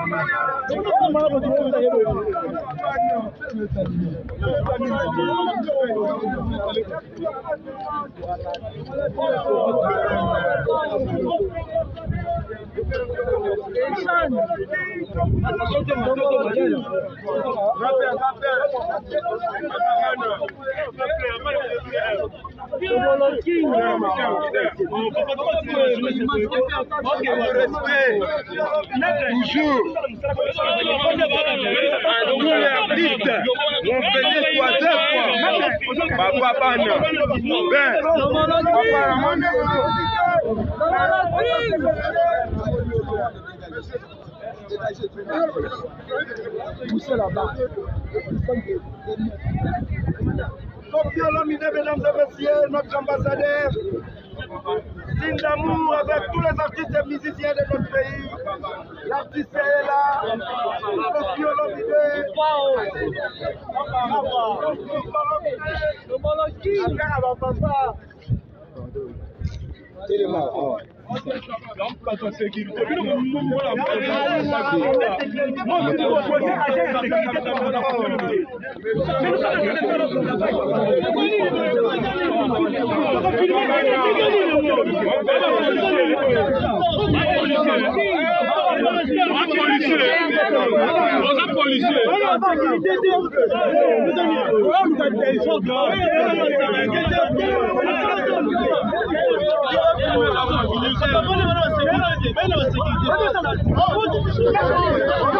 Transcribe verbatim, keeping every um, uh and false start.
Toujours. Tous les artistes vont payer trois fois. Papa Bana. Ben. Poussez là-bas. Confions l'homme, mesdames et messieurs, notre ambassadeur, signe d'amour avec tous les artistes et musiciens de notre pays. L'artiste est là. Confions l'homme, policier.